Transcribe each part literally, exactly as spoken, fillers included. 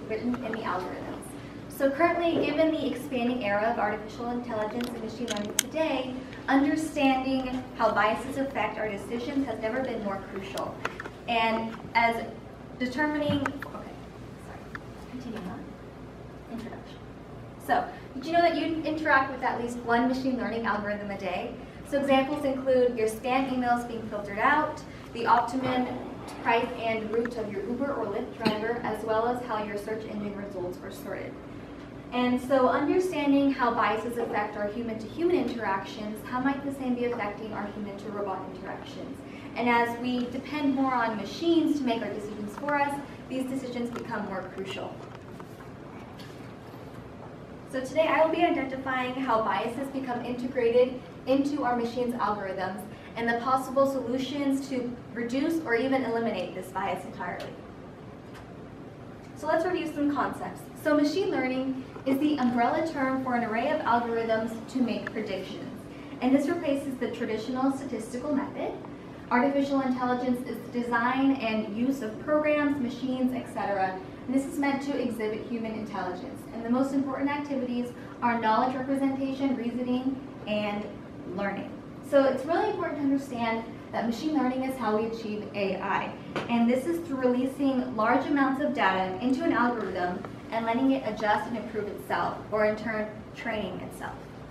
written in the algorithms. So currently, given the expanding era of artificial intelligence and machine learning today, understanding how biases affect our decisions has never been more crucial. And as determining, okay, sorry, continuing on, introduction. So, did you know that you interact with at least one machine learning algorithm a day? So examples include your spam emails being filtered out, the optimum price and route of your Uber or Lyft driver, as well as how your search engine results are sorted. And so understanding how biases affect our human-to-human interactions, how might the same be affecting our human-to-robot interactions? And as we depend more on machines to make our decisions for us, these decisions become more crucial. So today I will be identifying how biases become integrated into our machine's algorithms and the possible solutions to reduce or even eliminate this bias entirely. So let's review some concepts. So machine learning is the umbrella term for an array of algorithms to make predictions. And this replaces the traditional statistical method. Artificial intelligence is the design and use of programs, machines, et cetera. And this is meant to exhibit human intelligence. And the most important activities are knowledge representation, reasoning, and learning. So it's really important to understand that machine learning is how we achieve A I. And this is through releasing large amounts of data into an algorithm and letting it adjust and improve itself, or in turn, training itself.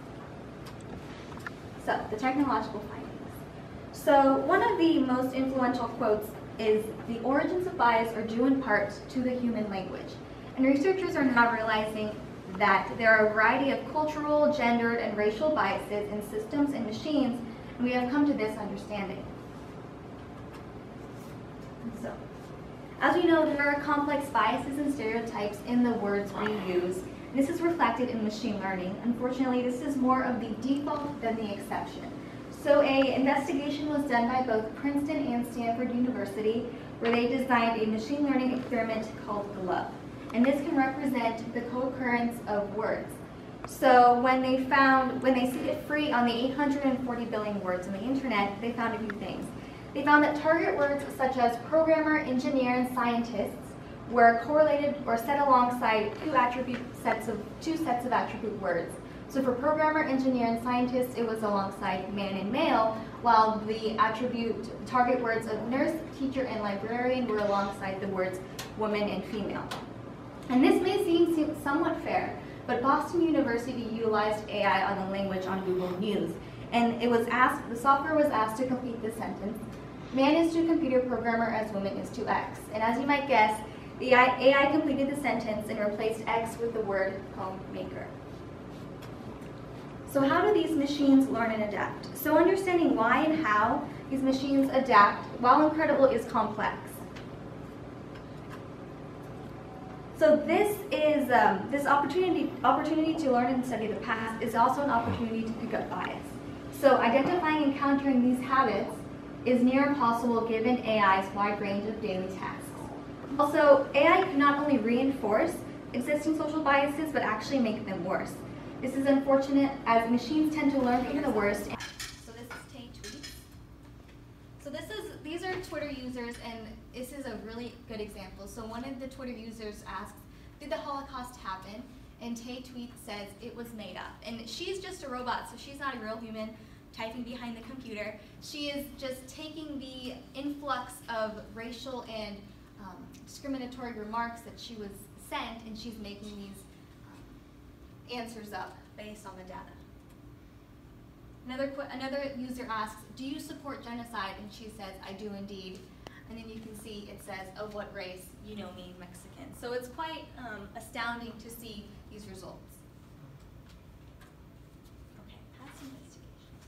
So, the technological findings. So, one of the most influential quotes is, "The origins of bias are due in part to the human language." And researchers are now realizing that there are a variety of cultural, gendered, and racial biases in systems and machines, and we have come to this understanding. So, as we know, there are complex biases and stereotypes in the words we use. This is reflected in machine learning. Unfortunately, this is more of the default than the exception. So an investigation was done by both Princeton and Stanford University, where they designed a machine learning experiment called GLOVE. And this can represent the co-occurrence of words. So when they found, when they see it free on the eight hundred forty billion words on the internet, they found a few things. They found that target words such as programmer, engineer, and scientists were correlated or set alongside two attribute sets of two sets of attribute words. So for programmer, engineer, and scientist, it was alongside man and male, while the attribute target words of nurse, teacher, and librarian were alongside the words woman and female. And this may seem somewhat fair, but Boston University utilized A I on the language on Google News. And it was asked, the software was asked to complete this sentence: man is to computer programmer as woman is to X. And as you might guess, the A I completed the sentence and replaced X with the word homemaker. So how do these machines learn and adapt? So understanding why and how these machines adapt, while incredible, is complex. So this is um, this opportunity opportunity to learn and study the past is also an opportunity to pick up bias. So identifying and countering these habits is near impossible given A I's wide range of daily tasks. Also, A I can not only reinforce existing social biases, but actually make them worse. This is unfortunate, as machines tend to learn from the worst. So this is Tay Tweets. So this is these are Twitter users, and this is a really good example. So one of the Twitter users asks, "Did the Holocaust happen?" And Tay Tweets says it was made up. And she's just a robot, so she's not a real human typing behind the computer. She is just taking the influx of racial and um, discriminatory remarks that she was sent, and she's making these um, answers up based on the data. Another, another user asks, "Do you support genocide?" And she says, "I do indeed." And then you can see it says, "Of what race? You know me, Mexican." So it's quite um, astounding to see these results. Okay, past investigations.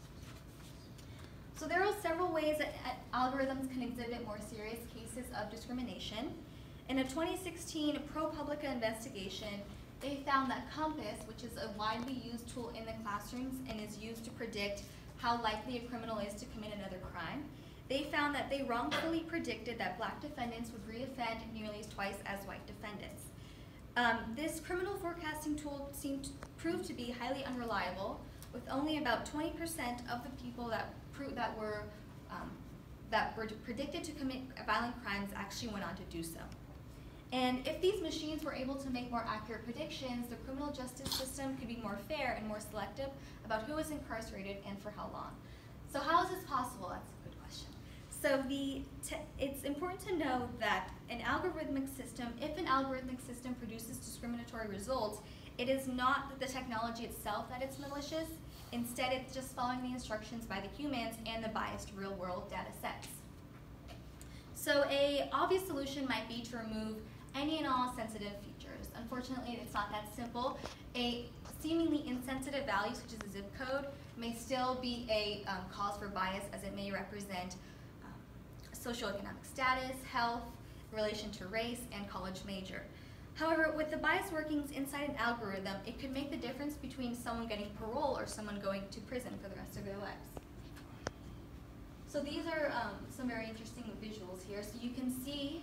So there are several ways that algorithms can exhibit more serious cases of discrimination. In a twenty sixteen ProPublica investigation, they found that COMPAS, which is a widely used tool in the classrooms and is used to predict how likely a criminal is to commit another crime, they found that they wrongfully predicted that black defendants would reoffend nearly twice as white defendants. Um, this criminal forecasting tool seemed to prove to be highly unreliable, with only about twenty percent of the people that that were um, that were predicted to commit violent crimes actually went on to do so. And if these machines were able to make more accurate predictions, the criminal justice system could be more fair and more selective about who is incarcerated and for how long. So how is this possible? That's a good question. So the it's important to know that an algorithmic system, if an algorithmic system produces discriminatory results, it is not the technology itself that it's malicious. Instead, it's just following the instructions by the humans and the biased real-world data sets. So a obvious solution might be to remove any and all sensitive features. Unfortunately, it's not that simple. A seemingly insensitive value, such as a zip code, may still be a um, cause for bias, as it may represent um, socioeconomic status, health, relation to race, and college major. However, with the bias workings inside an algorithm, it could make the difference between someone getting parole or someone going to prison for the rest of their lives. So these are um, some very interesting visuals here. So you can see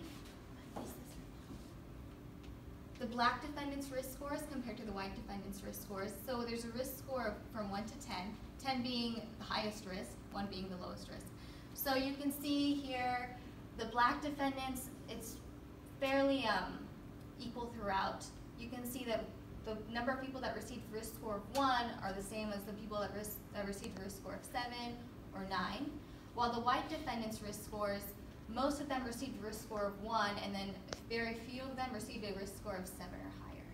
the black defendants' risk scores compared to the white defendants' risk scores. So there's a risk score from one to ten, ten being the highest risk, one being the lowest risk. So you can see here the black defendants, it's fairly um, equal throughout. You can see that the number of people that received risk score of one are the same as the people that, risk, that received risk score of seven or nine. While the white defendants' risk scores, most of them received risk score of one, and then very few of them received a risk score of seven or higher.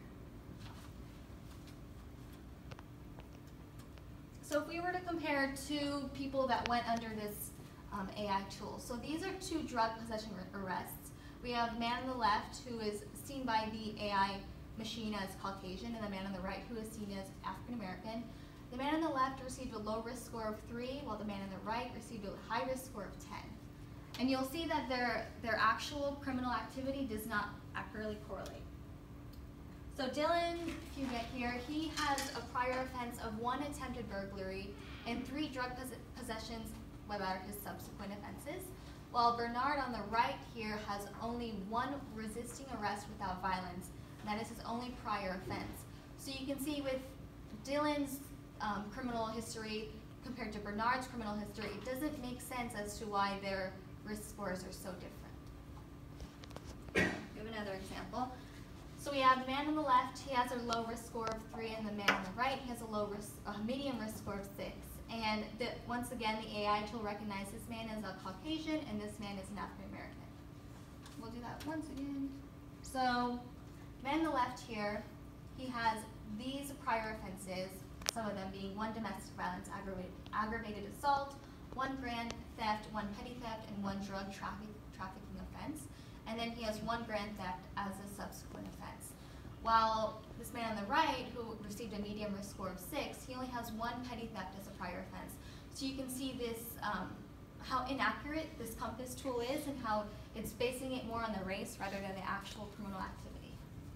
So if we were to compare two people that went under this um, A I tool, so these are two drug possession arrests. We have the man on the left who is seen by the A I machine as Caucasian, and the man on the right who is seen as African American. The man on the left received a low risk score of three, while the man on the right received a high risk score of ten. And you'll see that their, their actual criminal activity does not accurately correlate. So Dylan, if you get here, he has a prior offense of one attempted burglary and three drug pos possessions about his subsequent offenses, while Bernard on the right here has only one resisting arrest without violence, and that is his only prior offense. So you can see with Dylan's um, criminal history compared to Bernard's criminal history, it doesn't make sense as to why their risk scores are so different. Give another example. So we have the man on the left, he has a low risk score of three, and the man on the right, he has a low risk, a medium risk score of six. And the, once again, the A I tool recognizes this man as a Caucasian and this man is an African American. We'll do that once again. So, man on the left here, he has these prior offenses, some of them being one domestic violence aggravated, aggravated assault, one grand theft, one petty theft, and one drug traffic, trafficking offense. And then he has one grand theft as a subsequent offense. While this man on the right, who received a medium risk score of six, he only has one petty theft as a prior offense. So you can see this, um, how inaccurate this COMPAS tool is and how it's basing it more on the race rather than the actual criminal activity.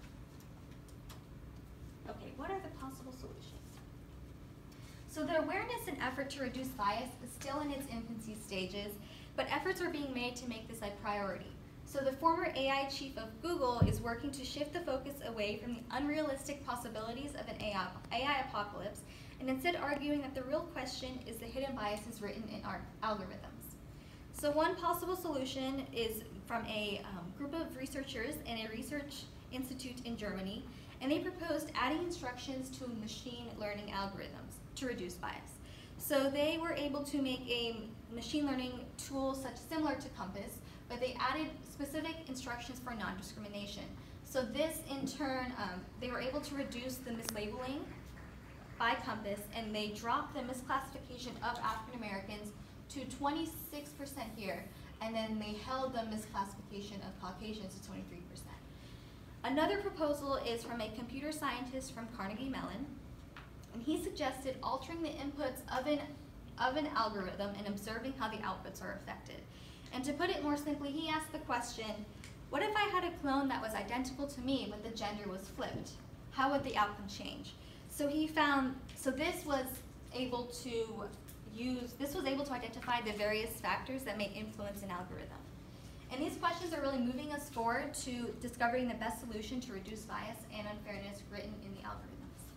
Okay, what are the possible solutions? So the awareness and effort to reduce bias is still in its infancy stages, but efforts are being made to make this a priority. So the former A I chief of Google is working to shift the focus away from the unrealistic possibilities of an A I, A I apocalypse, and instead arguing that the real question is the hidden biases written in our algorithms. So one possible solution is from a um, group of researchers in a research institute in Germany, and they proposed adding instructions to machine learning algorithms to reduce bias. So they were able to make a machine learning tool such similar to COMPAS, but they added specific instructions for non-discrimination. So this, in turn, um, they were able to reduce the mislabeling by COMPAS, and they dropped the misclassification of African Americans to twenty-six percent here, and then they held the misclassification of Caucasians to twenty-three percent. Another proposal is from a computer scientist from Carnegie Mellon, and he suggested altering the inputs of an, of an algorithm and observing how the outputs are affected. And to put it more simply, he asked the question, what if I had a clone that was identical to me, but the gender was flipped? How would the outcome change? So he found, so this was able to use, this was able to identify the various factors that may influence an algorithm. And these questions are really moving us forward to discovering the best solution to reduce bias and unfairness written in the algorithm.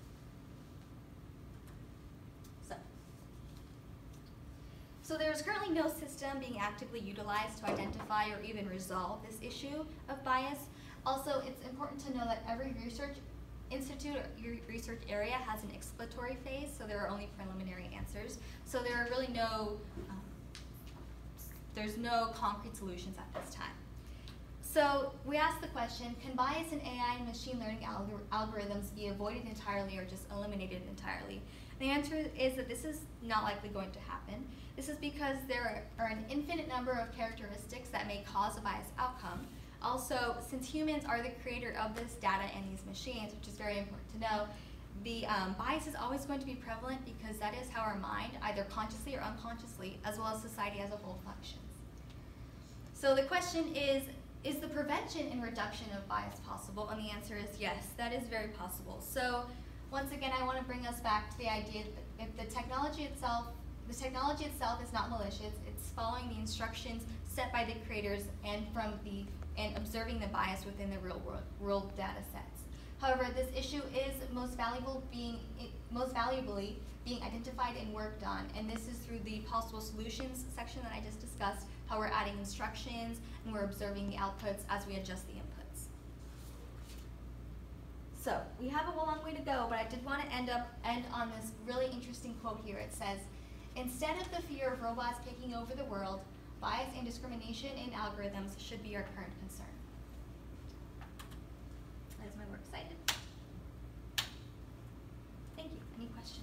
So there is currently no system being actively utilized to identify or even resolve this issue of bias, Also, it's important to know that every research institute or your research area has an exploratory phase, so there are only preliminary answers. So there are really no, um, there's no concrete solutions at this time. So we asked the question, can bias in A I and machine learning algor algorithms be avoided entirely or just eliminated entirely? The answer is that this is not likely going to happen. This is because there are an infinite number of characteristics that may cause a biased outcome. Also, since humans are the creator of this data and these machines, which is very important to know, the um, bias is always going to be prevalent because that is how our mind, either consciously or unconsciously, as well as society as a whole, functions. So the question is, is the prevention and reduction of bias possible? And the answer is yes, that is very possible. So once again, I want to bring us back to the idea that if the technology itself, the technology itself is not malicious, it's following the instructions set by the creators and from the and observing the bias within the real world, real data sets. However, this issue is most valuable being most valuably being identified and worked on, and this is through the possible solutions section that I just discussed, how we're adding instructions and we're observing the outputs as we adjust the inputs. So we have a long way to go, but I did want to end up end on this really interesting quote here. It says, "Instead of the fear of robots taking over the world, bias and discrimination in algorithms should be our current concern." That is my works cited. Thank you. Any questions?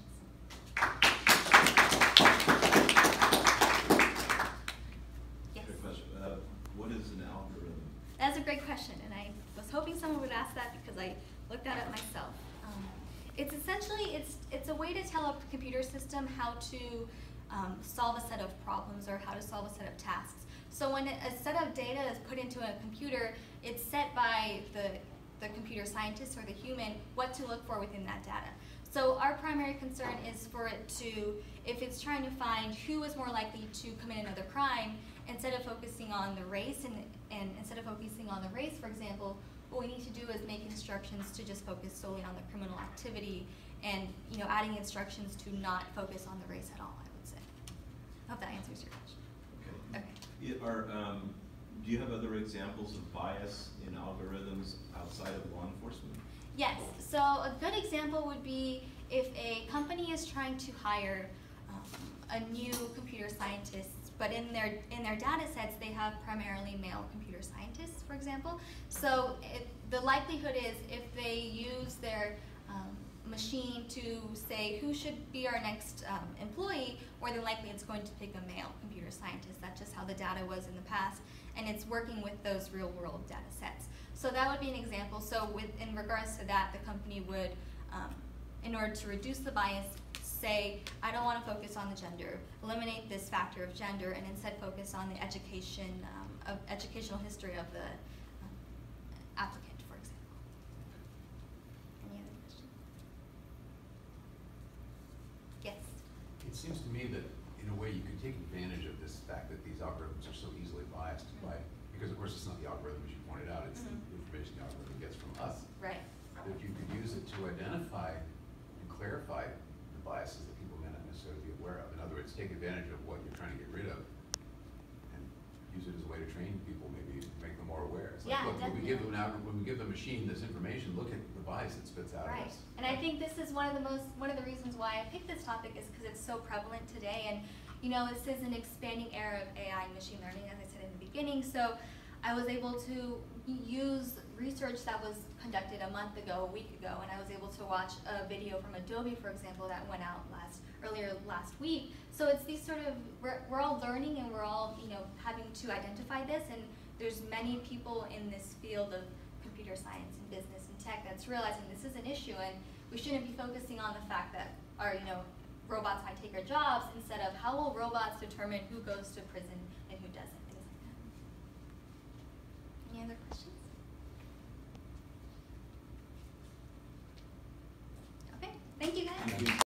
Yes. Good question. Uh, what is an algorithm? That's a great question, and I was hoping someone would ask that because I looked at it myself. Um, it's essentially it's it's a way to tell a computer system how to Um, solve a set of problems or how to solve a set of tasks. So when a set of data is put into a computer, it's set by the, the computer scientist or the human what to look for within that data. So our primary concern is for it to, if it's trying to find who is more likely to commit another crime, instead of focusing on the race and, and instead of focusing on the race, for example, what we need to do is make instructions to just focus solely on the criminal activity and, you know, adding instructions to not focus on the race at all. I hope that answers your question. Okay. Okay. Yeah, are, um, do you have other examples of bias in algorithms outside of law enforcement? Yes. So a good example would be if a company is trying to hire um, a new computer scientist, but in their in their data sets they have primarily male computer scientists, for example. So it, the likelihood is if they use their um, machine to say who should be our next um, employee, more than likely it's going to pick a male computer scientist. That's just how the data was in the past, and it's working with those real world data sets. So that would be an example. So with, in regards to that, the company would, um, in order to reduce the bias, say, I don't want to focus on the gender, eliminate this factor of gender, and instead focus on the education, um, of educational history of the um, applicant, for example. Any other questions? Yes. It seems to me that, in a way, you could take advantage of this fact that these algorithms are so easily biased Mm-hmm. by, because of course it's not the algorithm as you pointed out, it's Mm-hmm. the information the algorithm gets from us. Right. That you could use it to identify and clarify the biases that people may not necessarily be aware of. In other words, take advantage of what you're trying to get rid of and use it as a way to train people, maybe make them more aware. It's like, Yeah, look, when we give them definitely. an algorithm, when we give the machine this information, look at the bias it spits out Right. at us. And I think this is one of the most, one of the reasons why I picked this topic is because it's so prevalent today. And, you know, this is an expanding era of A I and machine learning, as I said in the beginning. So I was able to use research that was conducted a month ago, a week ago, and I was able to watch a video from Adobe, for example, that went out last earlier last week. So it's these sort of, we're, we're all learning and we're all, you know, having to identify this, and there's many people in this field of computer science and business and tech that's realizing this is an issue, and we shouldn't be focusing on the fact that our, you know, robots might take our jobs, instead of how will robots determine who goes to prison and who doesn't, things like that. Any other questions? Okay, thank you guys. Thank you.